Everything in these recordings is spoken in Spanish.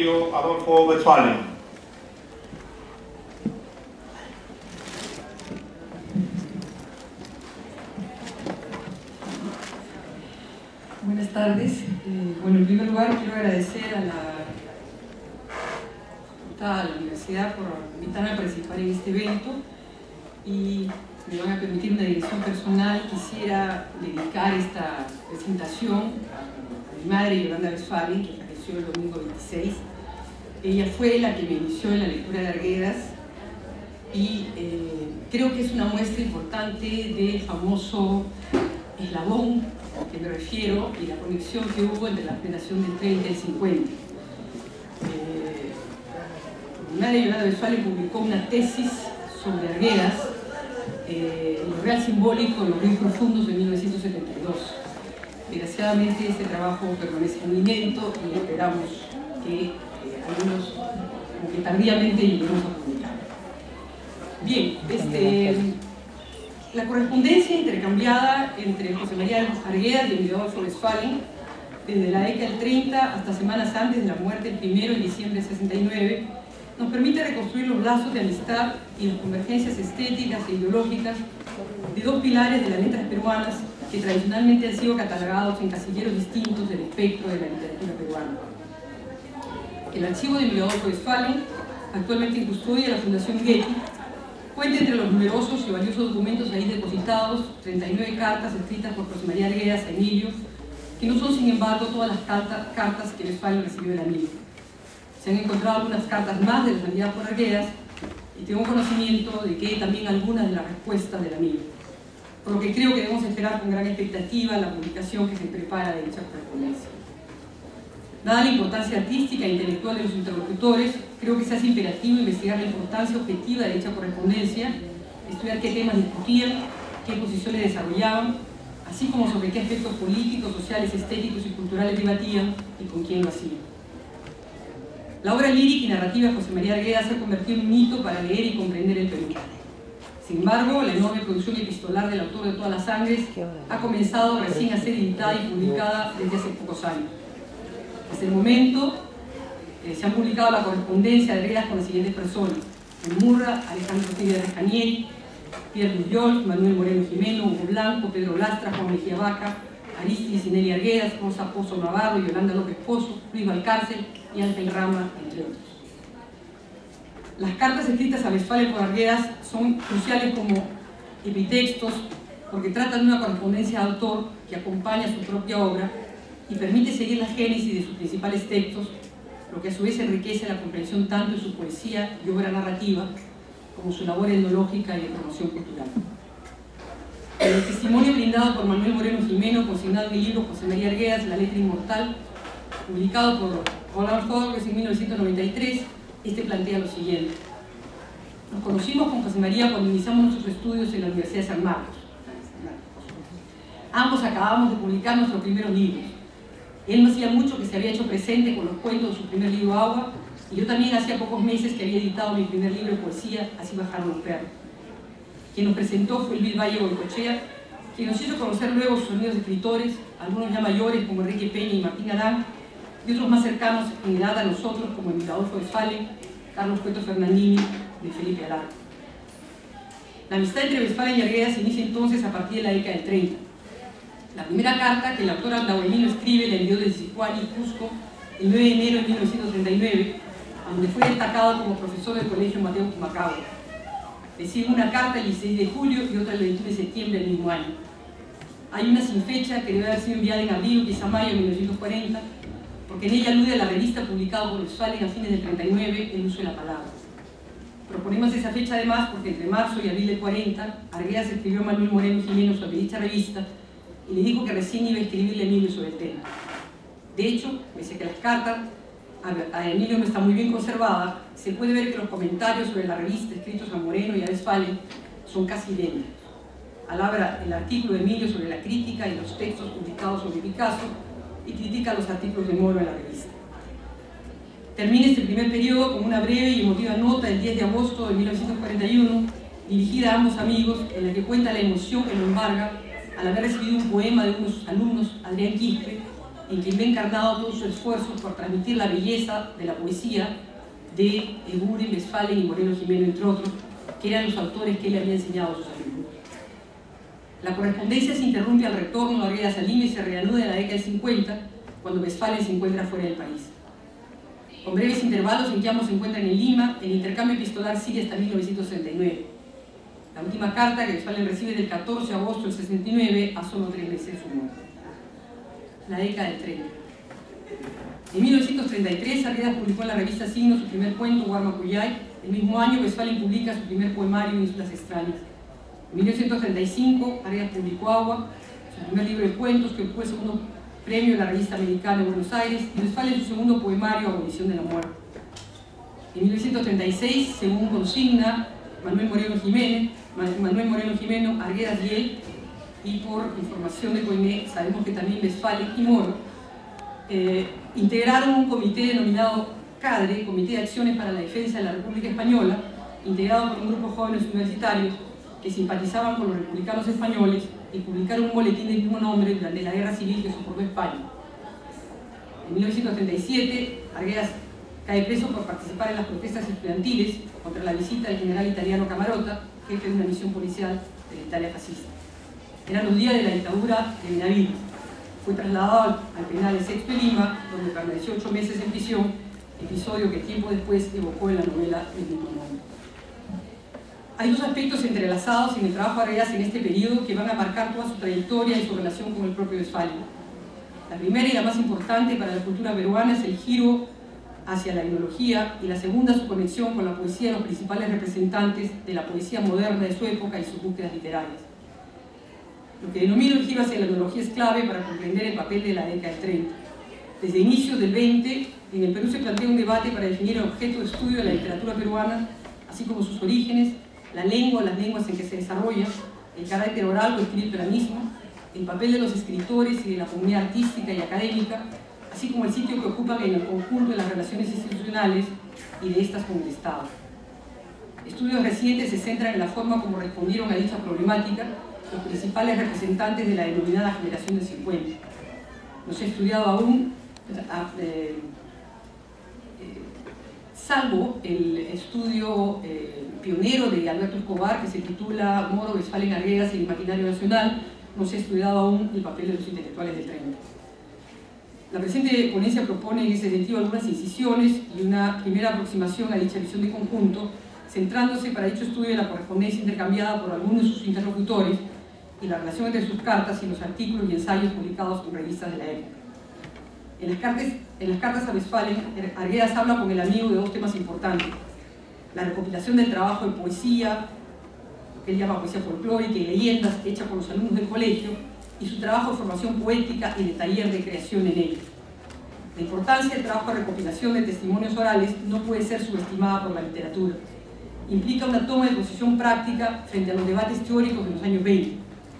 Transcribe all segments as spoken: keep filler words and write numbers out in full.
Emilio Adolfo Westphalen. Buenas tardes. Eh, bueno, en primer lugar quiero agradecer a la, a la universidad por invitarme a participar en este evento, y si me van a permitir una dirección personal, quisiera dedicar esta presentación a mi madre, Yolanda Westphalen, que falleció el domingo veintiséis. Ella fue la que me inició en la lectura de Arguedas, y eh, creo que es una muestra importante del famoso eslabón a que me refiero y la conexión que hubo entre la generación del treinta y el cincuenta. Eh, mi madre, Yolanda Westphalen, publicó una tesis sobre Arguedas, eh, lo real simbólico y los ríos profundos, en mil novecientos setenta y dos. Desgraciadamente este trabajo permanece muy inédito y esperamos que eh, algunos, aunque tardíamente, lleguemos a publicar. Bien, este, la correspondencia intercambiada entre José María Arguedas y Emilio Adolfo Westphalen desde la década del treinta hasta semanas antes de la muerte, el primero de diciembre de sesenta y nueve, nos permite reconstruir los lazos de amistad y las convergencias estéticas e ideológicas de dos pilares de las letras peruanas que tradicionalmente han sido catalogados en casilleros distintos del espectro de la literatura peruana. El archivo de Emilio Adolfo Westphalen, actualmente en custodia de la Fundación Getty, cuenta entre los numerosos y valiosos documentos ahí depositados treinta y nueve cartas escritas por José María Arguedas a Emilio, que no son sin embargo todas las cartas, cartas que Westphalen recibió del amigo. Se han encontrado algunas cartas más de las enviadas por Arguedas, y tengo conocimiento de que hay también algunas de las respuestas del amigo, por lo que creo que debemos esperar con gran expectativa la publicación que se prepara de dicha correspondencia. Dada la importancia artística e intelectual de los interlocutores, creo que se hace imperativo investigar la importancia objetiva de dicha correspondencia, estudiar qué temas discutían, qué posiciones desarrollaban, así como sobre qué aspectos políticos, sociales, estéticos y culturales debatían y con quién lo hacían. La obra lírica y narrativa de José María Arguedas se ha convertido en un hito para leer y comprender el Perú. Sin embargo, la enorme producción epistolar del autor de Todas las Sangres ha comenzado recién a ser editada y publicada desde hace pocos años. Hasta el momento eh, se han publicado la correspondencia de Arguedas con las siguientes personas: Murra, Alejandro Figueres Canieri, Pierre Llull, Manuel Moreno Jimeno, Hugo Blanco, Pedro Lastra, Juan Mejía Vaca, Aristides y Nelia Arguedas, Rosa Pozo Navarro, Yolanda López Pozo, Luis Valcárcel y Ángel Rama, entre otros. Las cartas escritas a Westphalen por Arguedas son cruciales como epitextos, porque tratan de una correspondencia de autor que acompaña su propia obra y permite seguir la génesis de sus principales textos, lo que a su vez enriquece la comprensión tanto de su poesía y obra narrativa como su labor etnológica y de promoción cultural. El testimonio brindado por Manuel Moreno Jimeno, consignado en el libro José María Arguedas, La letra inmortal, publicado por Roland Forges en mil novecientos noventa y tres, este plantea lo siguiente: nos conocimos con José María cuando iniciamos nuestros estudios en la Universidad de San Marcos. Ambos acabamos de publicar nuestros primeros libros. Él no hacía mucho que se había hecho presente con los cuentos de su primer libro Agua, y yo también hacía pocos meses que había editado mi primer libro de poesía, Así bajaron los perros. Quien nos presentó fue Luis Valle Goicoechea, quien nos hizo conocer luego sus amigos escritores, algunos ya mayores como Enrique Peña y Martín Adán, y otros más cercanos en edad a nosotros como Emilio Adolfo Westphalen, Carlos Cueto Fernandini y Felipe Alarco. La amistad entre Westphalen y Arguedas se inicia entonces a partir de la década del treinta. La primera carta que el autor andauelino escribe la envió desde Sicuani, Cusco, el nueve de enero de mil novecientos treinta y nueve, donde fue destacado como profesor del Colegio Mateo Pumacahue. Le sigue una carta el dieciséis de julio y otra el veintiuno de septiembre del mismo año. Hay una sin fecha que debe haber sido enviada en abril, quizá mayo de mil novecientos cuarenta, porque en ella alude a la revista publicada por Westphalen a fines del treinta y nueve, El uso de la palabra. Proponemos esa fecha además porque entre marzo y abril del cuarenta, Arguedas escribió a Manuel Moreno Jimeno sobre dicha revista y le dijo que recién iba a escribirle a Emilio sobre el tema. De hecho, pese a que las cartas a Emilio no está muy bien conservada, se puede ver que los comentarios sobre la revista escritos a Moreno y a Westphalen son casi idénticos. Alabra el artículo de Emilio sobre la crítica y los textos publicados sobre Picasso y critica los artículos de Moro en la revista. Termina este primer periodo con una breve y emotiva nota del diez de agosto de mil novecientos cuarenta y uno, dirigida a ambos amigos, en la que cuenta la emoción que lo embarga al haber recibido un poema de uno de sus alumnos, Adrián Quispe, en quien ve encarnado todo su esfuerzo por transmitir la belleza de la poesía de Eguren, Westphalen y Moreno Gimeno, entre otros, que eran los autores que él había enseñado a sus alumnos. La correspondencia se interrumpe al retorno de Arguedas a Lima y se reanuda en la década del cincuenta, cuando Westphalen se encuentra fuera del país. Con breves intervalos en que ambos se encuentran en Lima, el intercambio epistolar sigue hasta mil novecientos sesenta y nueve. La última carta que Westphalen recibe del catorce de agosto del sesenta y nueve, a solo tres meses de su muerte. La década del treinta. En mil novecientos treinta y tres, Arguedas publicó en la revista Signo su primer cuento, Guarmacuyay. El mismo año, Westphalen publica su primer poemario, Islas Extrañas. En mil novecientos treinta y cinco, Arguedas publicó Agua, su primer libro de cuentos, que obtuvo el segundo premio de la revista americana de Buenos Aires, y Westphalen su segundo poemario, Abolición de la Muerte. En mil novecientos treinta y seis, según consigna Manuel Moreno Jiménez, Manuel Moreno Gimeno, Arguedas y él, y por información de Coiné, sabemos que también Westphalen y Moro, eh, integraron un comité denominado CADRE, Comité de Acciones para la Defensa de la República Española, integrado por un grupo de jóvenes universitarios que simpatizaban con los republicanos españoles y publicaron un boletín del mismo nombre durante la guerra civil que soportó España. En mil novecientos treinta y siete, Arguedas cae preso por participar en las protestas estudiantiles contra la visita del general italiano Camarota, jefe de una misión policial de la Italia fascista. Eran los días de la dictadura de Benavides. Fue trasladado al penal de Sexto de Lima, donde permaneció ocho meses en prisión, episodio que tiempo después evocó en la novela del mismo nombre. Hay dos aspectos entrelazados en el trabajo de Arguedas en este periodo que van a marcar toda su trayectoria y su relación con el propio Westphalen. La primera y la más importante para la cultura peruana es el giro hacia la etnología, y la segunda su conexión con la poesía de los principales representantes de la poesía moderna de su época y sus búsquedas literarias. Lo que denomino el giro hacia la etnología es clave para comprender el papel de la década del treinta. Desde inicios del veinte, en el Perú se plantea un debate para definir el objeto de estudio de la literatura peruana, así como sus orígenes, la lengua, las lenguas en que se desarrolla, el carácter oral o escrito de la misma, el papel de los escritores y de la comunidad artística y académica, así como el sitio que ocupan en el conjunto de las relaciones institucionales y de estas con el Estado. Estudios recientes se centran en la forma como respondieron a dicha problemática los principales representantes de la denominada generación del cincuenta. No se ha estudiado aún, eh, eh, salvo el estudio eh, pionero de Alberto Escobar, que se titula Moro, Westphalen, Arguedas y el Imaginario Nacional, no se ha estudiado aún el papel de los intelectuales del treinta. La presente ponencia propone en ese sentido algunas incisiones y una primera aproximación a dicha visión de conjunto, centrándose para dicho estudio en la correspondencia intercambiada por algunos de sus interlocutores y la relación entre sus cartas y los artículos y ensayos publicados en revistas de la época. En las cartas, en las cartas a Westphalen, Arguedas habla con el amigo de dos temas importantes: la recopilación del trabajo de poesía, lo que él llama poesía folclórica y leyendas, hecha por los alumnos del colegio, y su trabajo de formación poética y de taller de creación en ello. La importancia del trabajo de recopilación de testimonios orales no puede ser subestimada por la literatura. Implica una toma de posición práctica frente a los debates teóricos de los años veinte.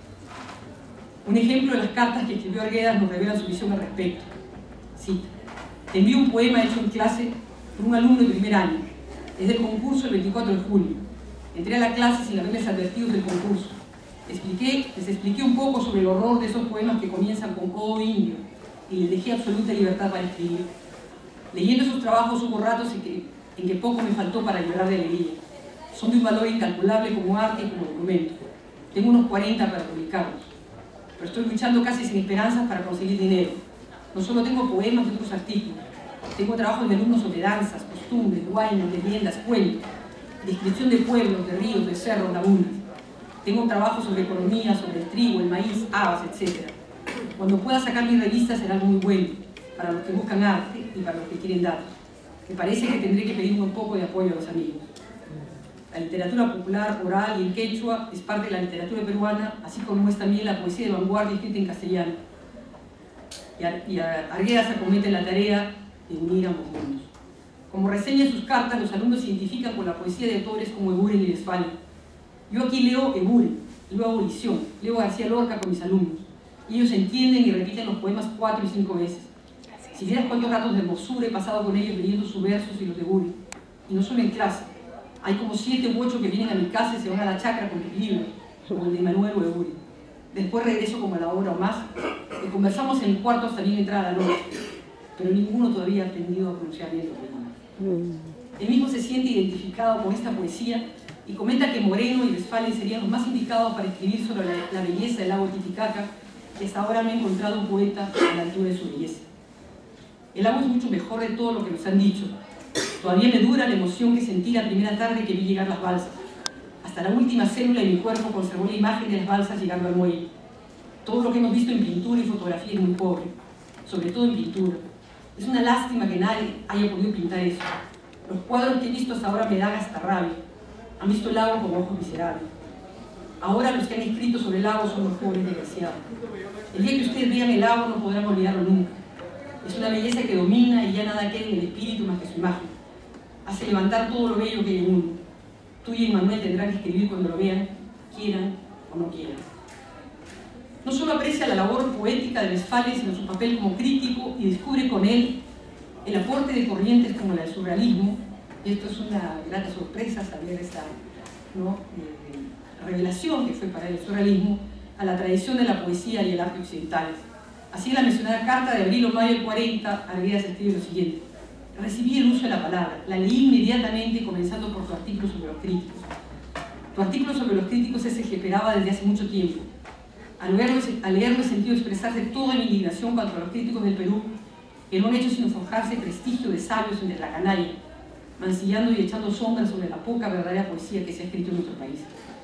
Un ejemplo de las cartas que escribió Arguedas nos revela su visión al respecto. Cita: te envío un poema hecho en clase por un alumno de primer año. Es del concurso el veinticuatro de julio. Entré a la clase sin haberles advertido del concurso. Expliqué, les expliqué un poco sobre el horror de esos poemas que comienzan con "Oh indio", y les dejé absoluta libertad para escribir. Leyendo esos trabajos hubo ratos en que, en que poco me faltó para llorar de alegría. Son de un valor incalculable como arte y como documento. Tengo unos cuarenta para publicarlos, pero estoy luchando casi sin esperanzas para conseguir dinero. No solo tengo poemas y otros artículos, tengo trabajos de alumnos sobre danzas, costumbres, guainas, leyendas, cuentos, descripción de pueblos, de ríos, de cerros, lagunas. Tengo un trabajo sobre economía, sobre el trigo, el maíz, habas, etcétera. Cuando pueda sacar mi revista será algo muy bueno, para los que buscan arte y para los que quieren datos. Me parece que tendré que pedir un poco de apoyo a los amigos. La literatura popular, oral y en quechua es parte de la literatura peruana, así como es también la poesía de vanguardia escrita en castellano. Y, Ar y Arguedas acomete la tarea de unir ambos mundos. Como reseña en sus cartas, los alumnos se identifican con la poesía de autores como Eguren y Westphalen. Yo aquí leo Eguren, leo Abolición, leo García Lorca con mis alumnos. Y ellos entienden y repiten los poemas cuatro y cinco veces. Si vieras cuántos ratos de hermosura he pasado con ellos leyendo sus versos y los de Eguren. Y no solo en clase. Hay como siete u ocho que vienen a mi casa y se van a la chacra con mis libros, como el de Manuel o Eguren. Después regreso como a la hora o más, y conversamos en el cuarto hasta bien entrada la noche, pero ninguno todavía ha aprendido a pronunciar bien los nombres. Él mismo se siente identificado con esta poesía y comenta que Moreno y Westphalen serían los más indicados para escribir sobre la, la belleza del lago Titicaca, que hasta ahora no ha encontrado un poeta a la altura de su belleza. El lago es mucho mejor de todo lo que nos han dicho. Todavía me dura la emoción que sentí la primera tarde que vi llegar las balsas. Hasta la última célula de mi cuerpo conservó la imagen de las balsas llegando al muelle. Todo lo que hemos visto en pintura y fotografía es muy pobre, sobre todo en pintura. Es una lástima que nadie haya podido pintar eso. Los cuadros que he visto hasta ahora me dan hasta rabia. Han visto el lago con ojos miserables. Ahora los que han escrito sobre el lago son los pobres desgraciados. El día que ustedes vean el lago no podrán olvidarlo nunca. Es una belleza que domina y ya nada queda en el espíritu más que su imagen. Hace levantar todo lo bello que hay en uno. Tú y Manuel tendrán que escribir cuando lo vean, quieran o no quieran. No solo aprecia la labor poética de Westphalen, sino su papel como crítico y descubre con él el aporte de corrientes como la del surrealismo. Y esto es una grata sorpresa saber esa, ¿no? eh, revelación que fue para él el surrealismo a la tradición de la poesía y el arte occidentales. Así en la mencionada carta de abril o mayo del cuarenta, Arguedas escribe lo siguiente: recibí el uso de la palabra, la leí inmediatamente, comenzando por tu artículo sobre los críticos. Tu artículo sobre los críticos es el que esperaba desde hace mucho tiempo. Al leerlo, al leerlo he sentido expresarse toda mi indignación contra los críticos del Perú, que no han hecho sino forjarse prestigio de sabios entre la canalla, mancillando y echando sombras sobre la poca verdadera poesía que se ha escrito en nuestro país.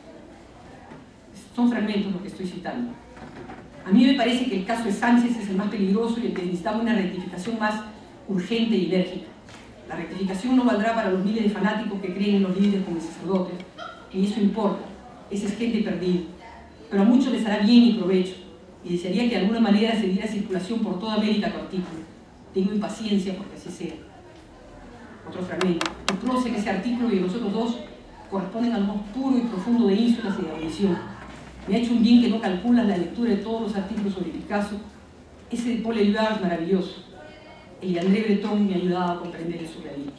Son fragmentos los que estoy citando. A mí me parece que el caso de Sánchez es el más peligroso y el que necesitaba una rectificación más urgente y enérgica. La rectificación no valdrá para los miles de fanáticos que creen en los líderes como sacerdotes, y eso importa, esa es gente perdida. Pero a muchos les hará bien y provecho, y desearía que de alguna manera se diera circulación por toda América tu artículo. Tengo impaciencia porque así sea. Otro fragmento. Tu prosa en ese artículo y los otros dos corresponden al más puro y profundo de ínsulas y de audición. Me ha hecho un bien que no calculas la lectura de todos los artículos sobre Picasso. Ese de Paul Éluard es maravilloso. El de André Breton me ha ayudado a comprender el surrealismo.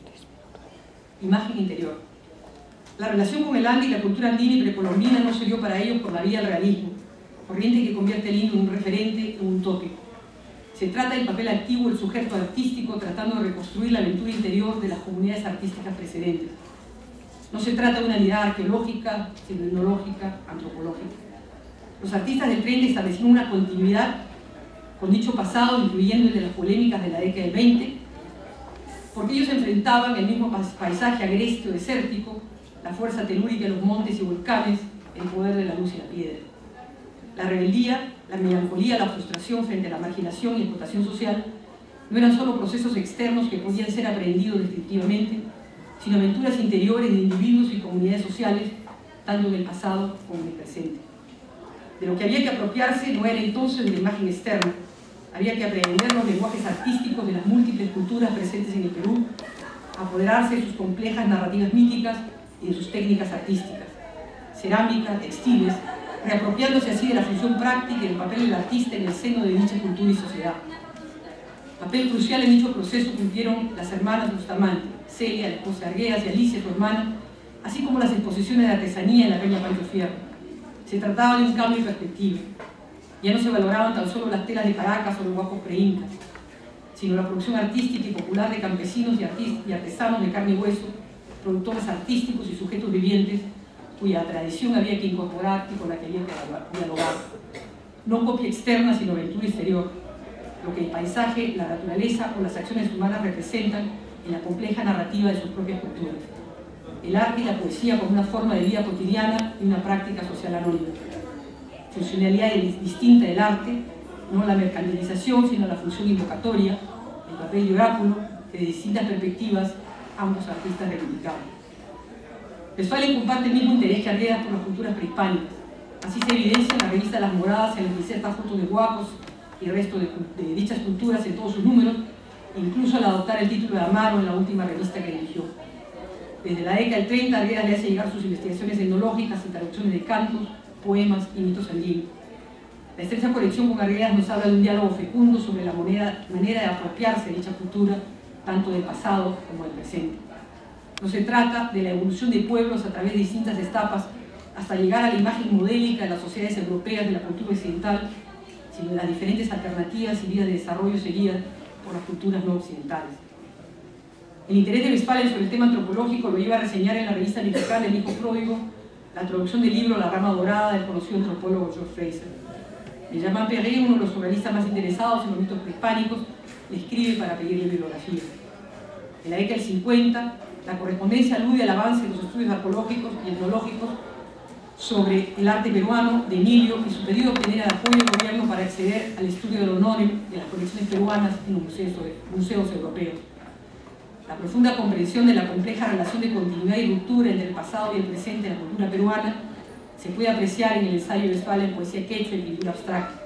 Imagen interior. La relación con el Ande y la cultura andina y precolombina no se dio para ellos por la vía del realismo, corriente que convierte el himno en un referente, en un tópico. Se trata del papel activo del sujeto artístico tratando de reconstruir la aventura interior de las comunidades artísticas precedentes. No se trata de una mirada arqueológica, sino etnológica, antropológica. Los artistas del treinta establecieron una continuidad con dicho pasado, incluyendo el de las polémicas de la década del veinte, porque ellos enfrentaban el mismo paisaje agreste o desértico, la fuerza telúrica de los montes y volcanes, el poder de la luz y la piedra. La rebeldía, la melancolía, la frustración frente a la marginación y explotación social no eran solo procesos externos que podían ser aprendidos descriptivamente, sino aventuras interiores de individuos y comunidades sociales, tanto en el pasado como en el presente. De lo que había que apropiarse no era entonces de la imagen externa, había que aprender los lenguajes artísticos de las múltiples culturas presentes en el Perú, apoderarse de sus complejas narrativas míticas y de sus técnicas artísticas, cerámica, textiles, reapropiándose así de la función práctica y del papel del artista en el seno de dicha cultura y sociedad. Papel crucial en dicho proceso cumplieron las hermanas Bustamante, Celia, la esposa de Arguedas, y Alicia, su hermana, así como las exposiciones de artesanía en la Peña Pancho Fierro. Se trataba de un cambio de perspectiva. Ya no se valoraban tan solo las telas de Caracas o los guapos pre-incas, sino la producción artística y popular de campesinos y artesanos de carne y hueso, productores artísticos y sujetos vivientes, cuya tradición había que incorporar y con la que había que dialogar. No copia externa, sino aventura exterior, lo que el paisaje, la naturaleza o las acciones humanas representan en la compleja narrativa de sus propias culturas. El arte y la poesía como una forma de vida cotidiana y una práctica social anónima. Funcionalidad distinta del arte, no la mercantilización, sino la función invocatoria, el papel de oráculo, que de distintas perspectivas ambos artistas reivindicaban. Westphalen comparte el mismo interés que Arguedas por las culturas prehispánicas. Así se evidencia en la revista Las Moradas, en la que inserta fotos de guapos y el resto de, de dichas culturas en todos sus números, incluso al adoptar el título de Amaro en la última revista que dirigió. Desde la década del treinta, Arguedas le hace llegar sus investigaciones etnológicas y traducciones de cantos, poemas y mitos andinos. La estrecha conexión con Arguedas nos habla de un diálogo fecundo sobre la moneda, manera de apropiarse de dicha cultura, tanto del pasado como del presente. No se trata de la evolución de pueblos a través de distintas etapas hasta llegar a la imagen modélica de las sociedades europeas de la cultura occidental, sino de las diferentes alternativas y vías de desarrollo seguidas por las culturas no occidentales. El interés de Westphalen sobre el tema antropológico lo iba a reseñar en la revista mexicana El Hijo Pródigo, la traducción del libro La Rama Dorada del conocido antropólogo George Fraser. Benjamin Perret, uno de los surrealistas más interesados en los mitos prehispánicos, le escribe para pedirle bibliografía. En la década del cincuenta, la correspondencia alude al avance de los estudios arqueológicos y etnológicos sobre el arte peruano de Emilio y su pedido de obtener el apoyo del gobierno para acceder al estudio del honor de las colecciones peruanas en los museos, museos europeos. La profunda comprensión de la compleja relación de continuidad y ruptura entre el pasado y el presente en la cultura peruana se puede apreciar en el ensayo de Westphalen Poesía quechua y pintura abstracta.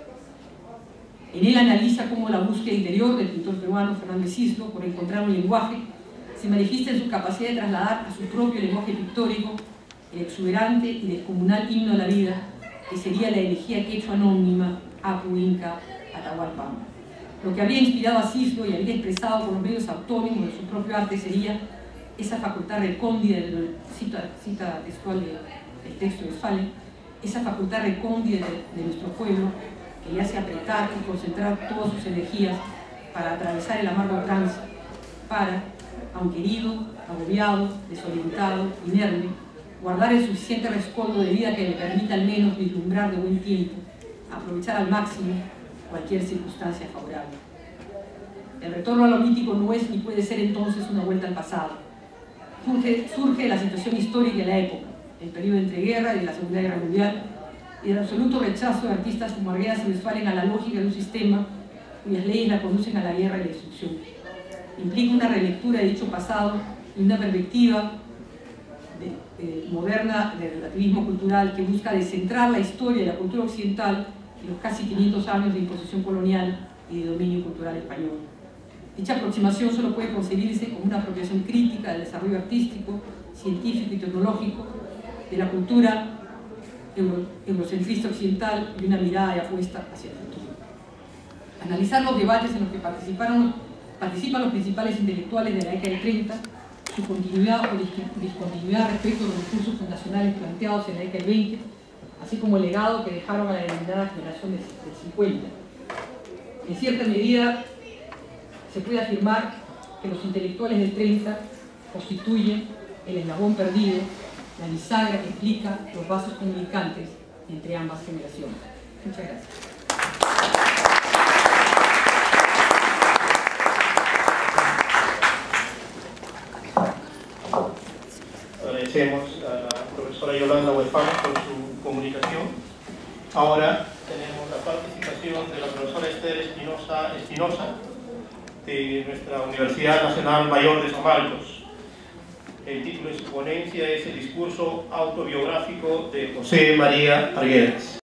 En él analiza cómo la búsqueda interior del pintor peruano Fernando Cislo por encontrar un lenguaje se manifiesta en su capacidad de trasladar a su propio lenguaje pictórico el exuberante y descomunal himno a la vida que sería la elegía quechua anónima Apu Inca Atahualpa. Lo que habría inspirado a Cislo y habría expresado por los medios autónomos de su propio arte sería esa facultad recóndita, cita, cita textual de, del texto de Westphalen, esa facultad recóndita de, de nuestro pueblo que le hace apretar y concentrar todas sus energías para atravesar el amargo trance, para, aunque herido, agobiado, desorientado, inerme, guardar el suficiente rescoldo de vida que le permita al menos vislumbrar de buen tiempo, aprovechar al máximo cualquier circunstancia favorable. El retorno a lo mítico no es ni puede ser entonces una vuelta al pasado. Surge, surge de la situación histórica de la época, el periodo entre guerra y de la Segunda Guerra Mundial, y el absoluto rechazo de artistas como Arguedas y Westphalen a la lógica de un sistema cuyas leyes la conducen a la guerra y la destrucción. Implica una relectura de dicho pasado y una perspectiva de, de, moderna del relativismo cultural que busca descentrar la historia de la cultura occidental en los casi quinientos años de imposición colonial y de dominio cultural español. Dicha aproximación solo puede concebirse como una apropiación crítica del desarrollo artístico, científico y tecnológico de la cultura euro, eurocentrista occidental y una mirada de apuesta hacia el futuro. Analizar los debates en los que participaron, participan los principales intelectuales de la década del treinta, su continuidad o discontinuidad respecto a los discursos fundacionales planteados en la década del veinte, así como el legado que dejaron a la denominada generación del cincuenta. En cierta medida, se puede afirmar que los intelectuales del treinta constituyen el eslabón perdido, la bisagra que explica los vasos comunicantes entre ambas generaciones. Muchas gracias. Agradecemos a la profesora Yolanda Westphalen por su comunicación. Ahora tenemos la participación de la profesora Esther Espinosa, Espinosa de nuestra Universidad Nacional Mayor de San Marcos. El título de su ponencia es El discurso autobiográfico de José María Arguedas.